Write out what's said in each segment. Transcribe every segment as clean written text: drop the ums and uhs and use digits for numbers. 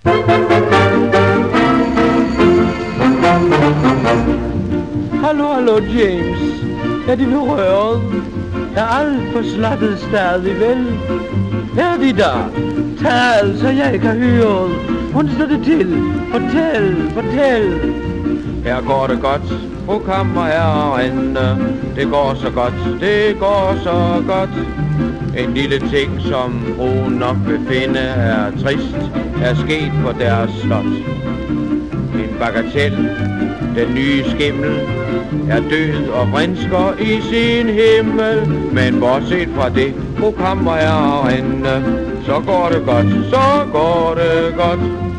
Hallo, hallo, James. Er de berøret? Er alt på slottet stadig vel? Er de der? Tal, så jeg kan høre. Hvordan står det til? Fortæl. Her går det godt, fru kammerherrinde. Det går så godt. En lille ting, som fru nok vil finde er trist, er sket på deres slot. En bagatel, den nye skimmel, er død og vrinsker i sin himmel. Men bortset fra det, fru kammerherrinde, så går det godt.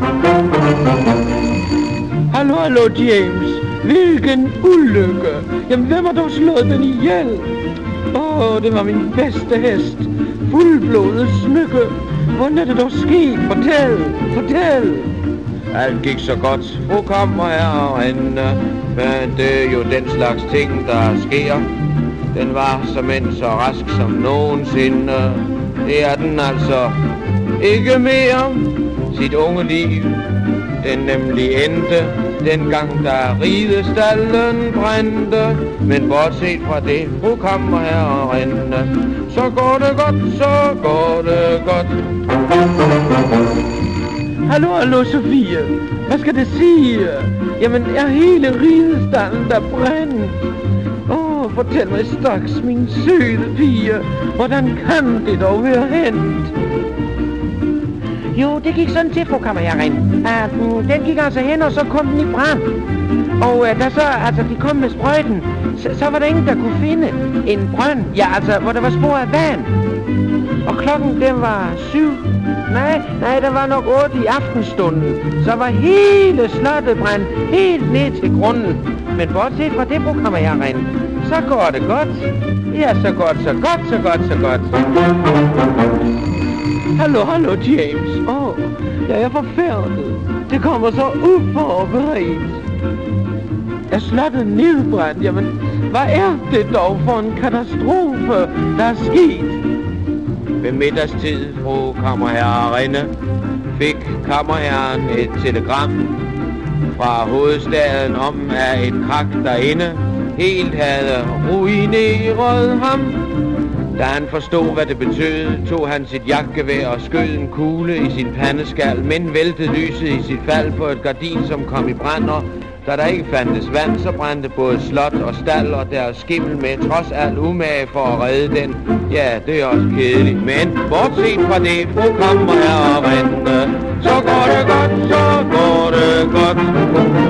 Hallo, James. Hvilken ulykke. Jamen, hvem har dog slået den ihjel? Det var min bedste hest. Fuldblodet smykke. Hvordan er det dog sket? Fortæl. Alt gik så godt, fru kammerherrinde, men det er jo den slags ting, der sker. Den var såmænd så rask som nogensinde. Det er den altså ikke mere. Sit unge liv, den nemlig endte, dengang der ridestallen brændte. Men bortset fra det, fru kammerherrinde, så går det godt. Hallo, Sofie. Hvad skal det sige? Jamen, er hele ridestallen der brændt? Fortæl mig straks, min søde pige. Hvordan kan det dog være hændt? Jo, det gik sådan til, fru kammerherrinde. Den gik altså hen, og så kom den i brand. Og da så, de kom med sprøjten, så var der ingen, der kunne finde en brønd. Ja, hvor der var spor af vand. Og klokken, den var 7. Nej, der var nok 8 i aftenstunden. Så var hele slottet brændt helt ned til grunden. Men bortset fra det, fru kammerherrinde, så går det godt. Ja, så godt. Hallo, James. Jeg er forfærdet. Det kommer så uforberedt. Er slottet nedbrændt? Jamen, hvad er det dog for en katastrofe, der er sket? Ved middagstid, fru kammerherrinde, fik kammerherren et telegram fra hovedstaden om, at et krak derinde helt havde ruineret ham. Da han forstod, hvad det betød, tog han sit jagtgevær og skød en kugle i sin pandeskal, men væltede lyset i sit fald på et gardin, som kom i brand, og da der ikke fandtes vand, så brændte både slot og stald og deres skimmel med, trods alt umage for at redde den. Ja, det er også kedeligt, men bortset fra det, fru kammerherrinde, så går det godt.